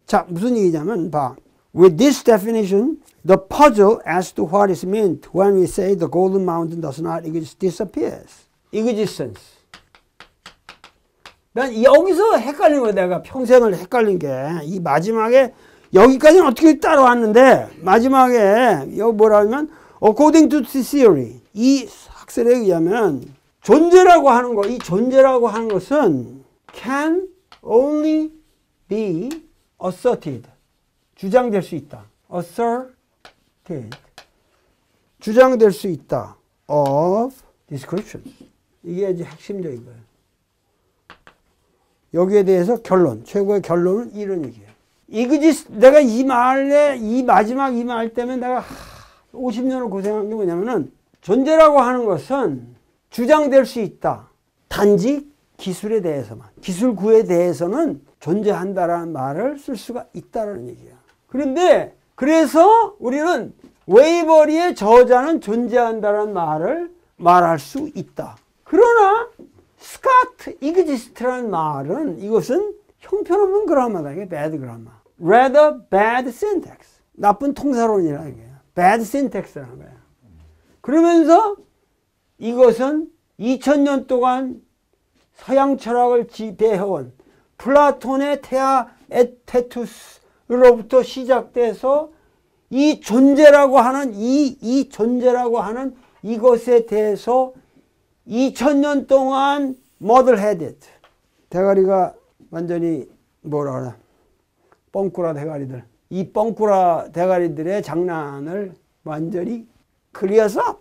자, 무슨 얘기냐면 봐. With this definition, the puzzle as to what is meant when we say the golden mountain does not exist disappears. existence. 난 여기서 헷갈린 거야. 내가 평생을 헷갈린 게 이 마지막에 여기까지는 어떻게 따라왔는데 마지막에 여기 뭐라 하면 according to this theory 이 학설에 의하면 존재라고 하는 거, 이 존재라고 하는 것은 can only be asserted. 주장될 수 있다. asserted. 주장될 수 있다. of description. 이게 이제 핵심적인 거예요. 여기에 대해서 결론, 최고의 결론은 이런 얘기예요. exist, 내가 이 말에, 이 마지막 이 말 때문에 내가 50년을 고생한 게 뭐냐면은 존재라고 하는 것은 주장될 수 있다. 단지 기술에 대해서만. 기술구에 대해서는 존재한다라는 말을 쓸 수가 있다는 얘기야. 그런데 그래서 우리는 웨이버리의 저자는 존재한다는 말을 말할 수 있다. 그러나 스카트 exist라는 말은 이것은 형편없는 그라마다. 이게 bad grammar. rather bad syntax. 나쁜 통사론이라는 거예요. bad syntax라는 거예요. 그러면서 이것은 2000년 동안 서양 철학을 지배해온 플라톤의 테아 에테투스로부터 시작돼서 이 존재라고 하는 이 존재라고 하는 이것에 대해서 2000년 동안 muddle-headed 대가리가 완전히 뭐라 그러나 뻥꾸라 대가리들 이 뻥꾸라 대가리들의 장난을 완전히 그려서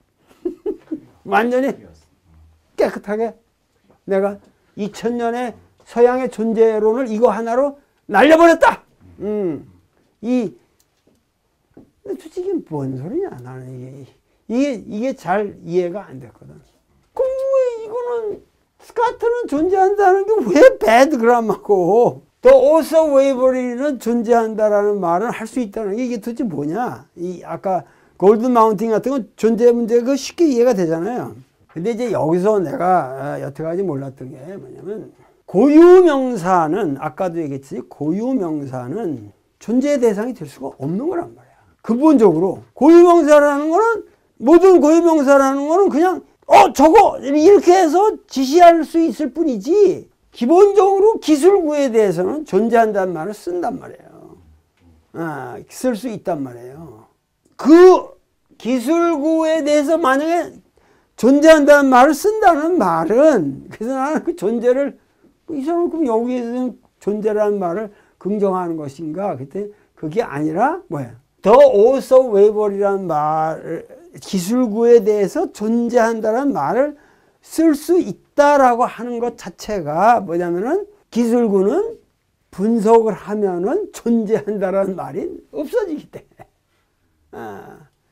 완전히 깨끗하게 내가 2000년의 서양의 존재론을 이거 하나로 날려버렸다. 솔직히 뭔 소리냐 나는 이게 잘 이해가 안 됐거든. 그럼 왜 이거는 스카트는 존재한다는 게 왜 배드 그라마고 또 오서 웨이버리는 존재한다라는 말은 할 수 있다는 게 이게 도대체 뭐냐? 이 아까 골든 마운틴 같은 건 존재 문제가 쉽게 이해가 되잖아요. 근데 이제 여기서 내가 여태까지 몰랐던 게 뭐냐면 고유명사는 아까도 얘기했지 고유명사는 존재의 대상이 될 수가 없는 거란 말이야. 근본적으로 고유명사라는 거는 모든 고유명사라는 거는 그냥 저거 이렇게 해서 지시할 수 있을 뿐이지 기본적으로 기술구에 대해서는 존재한다는 말을 쓴단 말이에요. 쓸 수 있단 말이에요. 그 기술구에 대해서 만약에 존재한다는 말을 쓴다는 말은 그래서 나는 그 존재를 이 사람은 그럼 여기에서는 존재라는 말을 긍정하는 것인가? 그때 그게 아니라 뭐야? The author waiver이라는 말 기술구에 대해서 존재한다는 말을 쓸 수 있다라고 하는 것 자체가 뭐냐면은 기술구는 분석을 하면은 존재한다라는 말이 없어지기 때문에.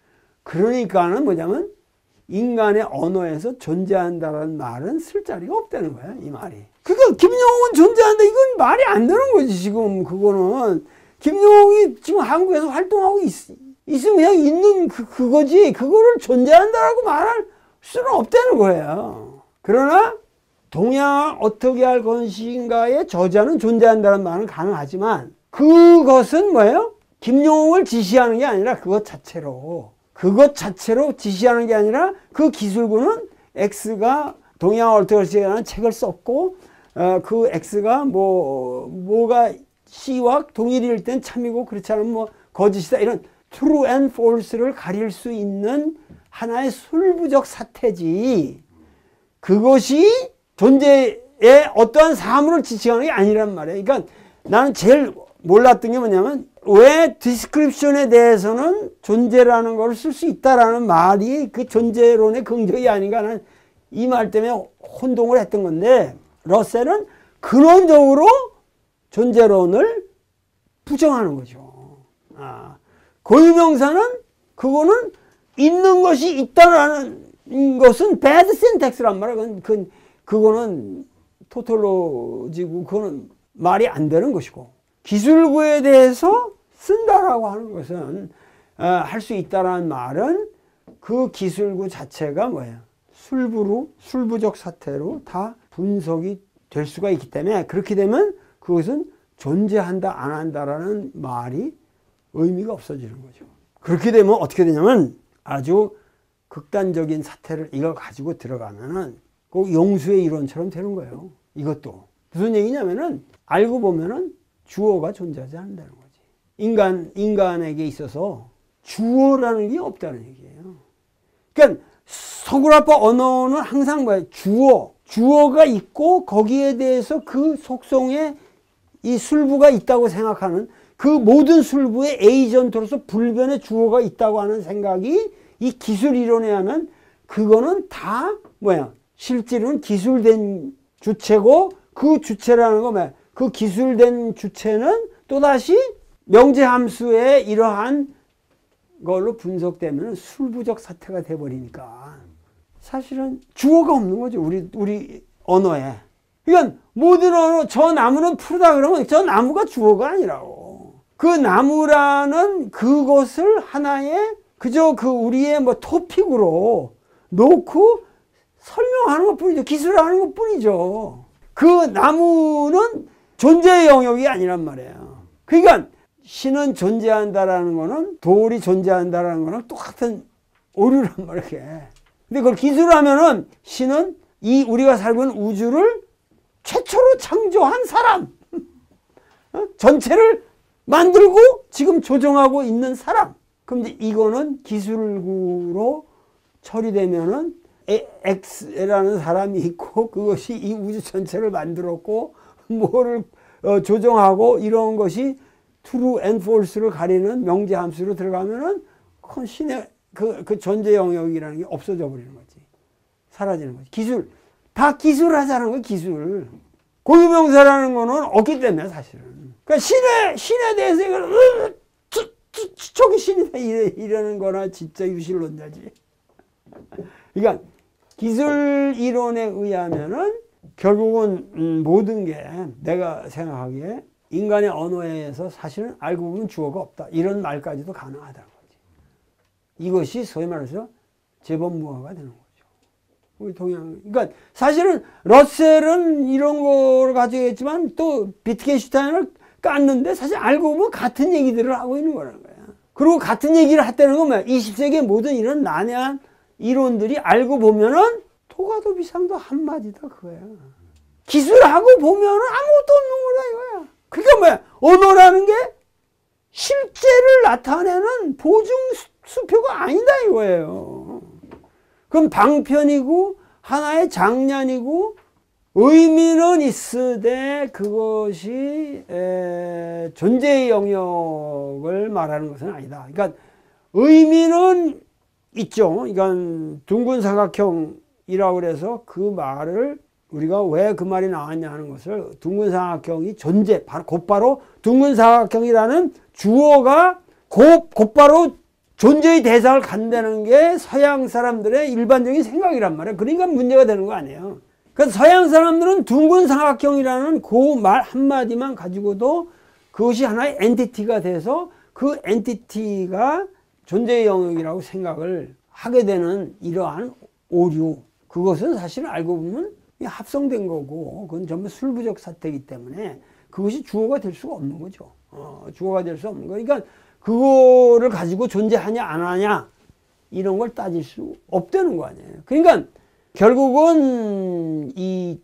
그러니까는 뭐냐면 인간의 언어에서 존재한다라는 말은 쓸 자리가 없다는 거야, 이 말이. 그러니까 김영웅은 존재한다 이건 말이 안 되는 거지 지금. 그거는 김영웅이 지금 한국에서 활동하고 있으면 그냥 있는 그거지 그거를 존재한다라고 말할 수는 없다는 거예요. 그러나 동양을 어떻게 할 것인가의 저자는 존재한다는 말은 가능하지만 그것은 뭐예요? 김영웅을 지시하는 게 아니라 그것 자체로 지시하는 게 아니라 그 기술구는 X가 동양을 어떻게 할 것인가라는 책을 썼고 그 X가 뭐가 C와 동일일 땐 참이고 그렇지 않으면 뭐 거짓이다 이런 true and false를 가릴 수 있는 하나의 술부적 사태지 그것이 존재의 어떠한 사물을 지칭하는 게 아니란 말이에요. 그러니까 나는 제일 몰랐던 게 뭐냐면 왜 디스크립션에 대해서는 존재라는 걸 쓸 수 있다라는 말이 그 존재론의 긍정이 아닌가 하는 이 말 때문에 혼동을 했던 건데 러셀은 근원적으로 존재론을 부정하는 거죠. 고유명사는 그거는 있는 것이 있다라는 것은 bad syntax란 말이야. 그거는 토톨로지고 그거는 말이 안 되는 것이고 기술구에 대해서 쓴다라고 하는 것은 할 수 있다라는 말은 그 기술구 자체가 뭐예요? 술부적 사태로 다 분석이 될 수가 있기 때문에 그렇게 되면 그것은 존재한다 안 한다라는 말이 의미가 없어지는 거죠. 그렇게 되면 어떻게 되냐면 아주 극단적인 사태를 이걸 가지고 들어가면은 꼭 용수의 이론처럼 되는 거예요. 이것도 무슨 얘기냐면은 알고 보면은 주어가 존재하지 않는다는 거지. 인간에게 있어서 주어라는 게 없다는 얘기예요. 그러니까 서구라파 언어는 항상 뭐예요? 주어가 있고 거기에 대해서 그 속성에 이 술부가 있다고 생각하는 그 모든 술부의 에이전트로서 불변의 주어가 있다고 하는 생각이 이 기술 이론에 하면 그거는 다 뭐야? 실제로는 기술된 주체고 그 주체라는 거 뭐야? 그 기술된 주체는 또다시 명제함수의 이러한 걸로 분석되면 술부적 사태가 돼버리니까 사실은 주어가 없는 거죠. 우리 언어에. 그러니까 모든 언어, 저 나무는 푸르다 그러면 저 나무가 주어가 아니라고. 그 나무라는 그것을 하나의 그저 그 우리의 뭐 토픽으로 놓고 설명하는 것 뿐이죠. 기술하는 것 뿐이죠. 그 나무는 존재의 영역이 아니란 말이에요. 그러니까 신은 존재한다라는 거는 돌이 존재한다라는 거는 똑같은 오류란 말이에요. 근데 그걸 기술하면은 신은 이 우리가 살고 있는 우주를 최초로 창조한 사람, 전체를 만들고 지금 조정하고 있는 사람. 그럼 이제 이거는 기술구로 처리되면은 X라는 사람이 있고 그것이 이 우주 전체를 만들었고 뭐를 조정하고 이런 것이 true and false를 가리는 명제함수로 들어가면은 그건 신의 그 존재 영역이라는 게 없어져 버리는 거지. 사라지는 거지. 기술. 다 기술하자는 거예요, 기술. 고유명사라는 거는 없기 때문에 사실은. 그러니까 신에 대해서 이걸, 저기 신이다 이러는 거나 진짜 유실론자지. 그러니까 기술 이론에 의하면은 결국은 모든 게 내가 생각하기에 인간의 언어에서 사실은 알고 보면 주어가 없다. 이런 말까지도 가능하다는 거지. 이것이 소위 말해서 재범무화가 되는 거죠. 우리 동양. 그러니까 사실은 러셀은 이런 거를 가지고 있지만 또 비트겐슈타인을 깠는데 사실 알고 보면 같은 얘기들을 하고 있는 거라는 거야. 그리고 같은 얘기를 했다는 건 뭐야? 20세기의 모든 이런 난해한 이론들이 알고 보면은 토가도 비상도 한마디다 그거야. 기술하고 보면은 아무것도 없는 거다 이거야. 그러니까 뭐야? 언어라는 게 실제를 나타내는 보증 수표가 아니다 이거예요. 그럼 방편이고 하나의 장난이고 의미는 있으되 그것이 존재의 영역을 말하는 것은 아니다. 그러니까 의미는 있죠. 그러니까 둥근 사각형이라고 그래서 그 말을 우리가 왜 그 말이 나왔냐 하는 것을 둥근 사각형이 존재, 곧바로 둥근 사각형이라는 주어가 곧바로 존재의 대상을 갖는다는 게 서양 사람들의 일반적인 생각이란 말이에요. 그러니까 문제가 되는 거 아니에요. 그래서 서양 사람들은 둥근 사각형이라는 그 말 한마디만 가지고도 그것이 하나의 엔티티가 돼서 그 엔티티가 존재의 영역이라고 생각을 하게 되는 이러한 오류. 그것은 사실 알고 보면 합성된 거고 그건 전부 술부적 사태이기 때문에 그것이 주어가 될 수가 없는 거죠. 주어가 될 수 없는 거. 그러니까 그거를 가지고 존재하냐 안 하냐 이런 걸 따질 수 없다는 거 아니에요. 그러니까 결국은 이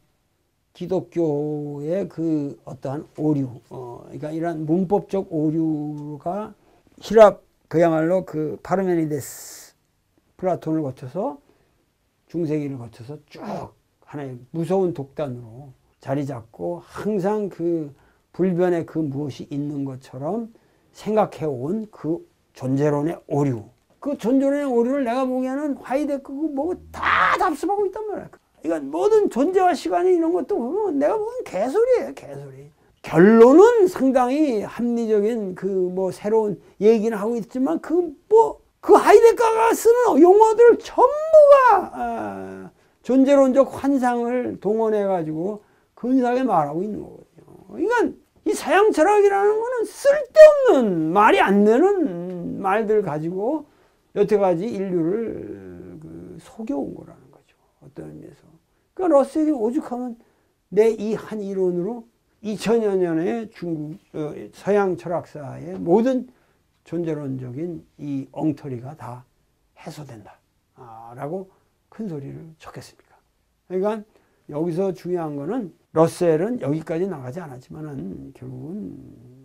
기독교의 그 어떠한 오류, 그러니까 이런 문법적 오류가 히랍 그야말로 그 파르메니데스, 플라톤을 거쳐서 중세기를 거쳐서 쭉 하나의 무서운 독단으로 자리 잡고 항상 그 불변의 그 무엇이 있는 것처럼 생각해온 그 존재론의 오류. 그 존재론의 오류를 내가 보기에는 하이데크고 뭐고 다 답습하고 있단 말이야. 그러니까 모든 존재와 시간이 이런 것도 보면 내가 보기엔 개소리예요, 개소리. 결론은 상당히 합리적인 그 뭐 새로운 얘기는 하고 있지만 그 하이데크가 쓰는 용어들 전부가 존재론적 환상을 동원해가지고 근사하게 말하고 있는 거거든요. 그러니까 이 서양 철학이라는 거는 쓸데없는 말이 안 되는 말들 가지고 여태까지 인류를 속여온 거라는 거죠. 어떤 의미에서. 그러니까 러셀이 오죽하면 내 이 한 이론으로 2000여 년의 중국 서양 철학사의 모든 존재론적인 이 엉터리가 다 해소된다 라고 큰 소리를 쳤겠습니까? 그러니까 여기서 중요한 거는 러셀은 여기까지 나가지 않았지만은 결국은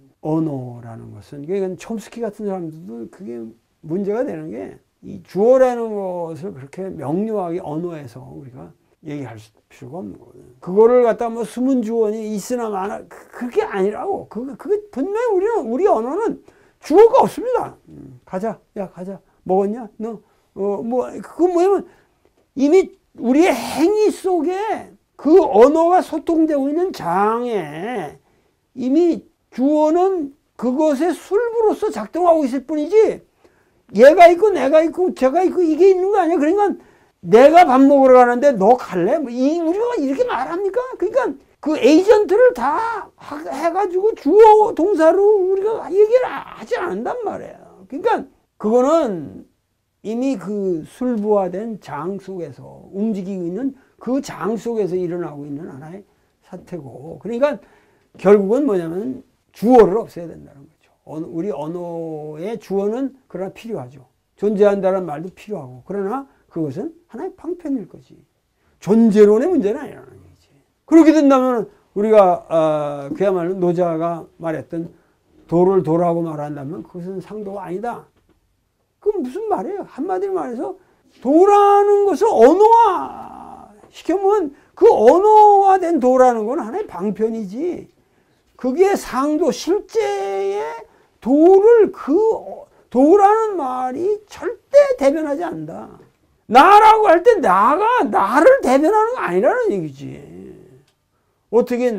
언어라는 것은, 그러니까 촘스키 같은 사람들도 그게 문제가 되는 게, 이 주어라는 것을 그렇게 명료하게 언어에서 우리가 얘기할 필요가 없는 거거든요. 그거를 갖다 뭐 숨은 주어니 있으나 마나 그게 아니라고. 그게 분명히 우리 언어는 주어가 없습니다. 가자, 야 가자, 먹었냐? 너 그건 뭐냐면 이미 우리의 행위 속에 그 언어가 소통되고 있는 장에 이미 주어는 그것의 술부로서 작동하고 있을 뿐이지, 얘가 있고 내가 있고 제가 있고 이게 있는 거 아니야. 그러니까 내가 밥 먹으러 가는데 너 갈래? 우리가 이렇게 말합니까? 그러니까 그 에이전트를 다 해가지고 주어 동사로 우리가 얘기를 하지 않는단 말이에요. 그러니까 그거는 이미 그 술부화된 장 속에서 움직이고 있는 그 장 속에서 일어나고 있는 하나의 사태고, 그러니까 결국은 뭐냐면 주어를 없애야 된다는 거죠. 우리 언어의 주어는 그러나 필요하죠. 존재한다는 말도 필요하고, 그러나 그것은 하나의 방편일 거지. 존재론의 문제는 아니라는 얘기지. 그렇게 된다면 우리가 그야말로 노자가 말했던 도를 도라고 말한다면 그것은 상도가 아니다. 그건 무슨 말이에요? 한마디로 말해서 도라는 것을 언어화 시켜보면 그 언어화된 도라는 건 하나의 방편이지, 그게 상도, 실제의 도를, 그 도라는 말이 절대 대변하지 않는다. 나라고 할 때 나가 나를 대변하는 거 아니라는 얘기지. 어떻게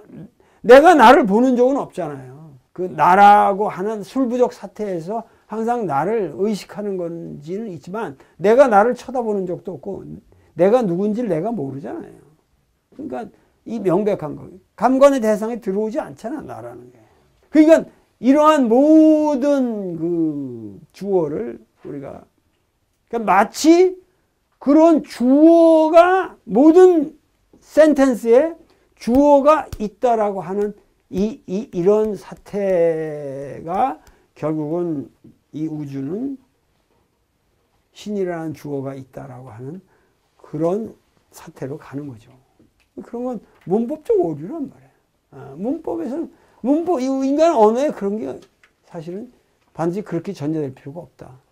내가 나를 보는 적은 없잖아요. 그 나라고 하는 술부적 사태에서 항상 나를 의식하는 건지는 있지만 내가 나를 쳐다보는 적도 없고 내가 누군지를 내가 모르잖아요. 그러니까 이 명백한 거, 감관의 대상에 들어오지 않잖아, 나라는 게. 그러니까 이러한 모든 그 주어를 우리가, 그러니까 마치 그런 주어가, 모든 센텐스에 주어가 있다라고 하는 이런 사태가 결국은 이 우주는 신이라는 주어가 있다라고 하는 그런 사태로 가는 거죠. 그런 건 문법적 오류란 말이에요. 문법에서는, 인간 언어에 그런 게 사실은 반드시 그렇게 전제될 필요가 없다.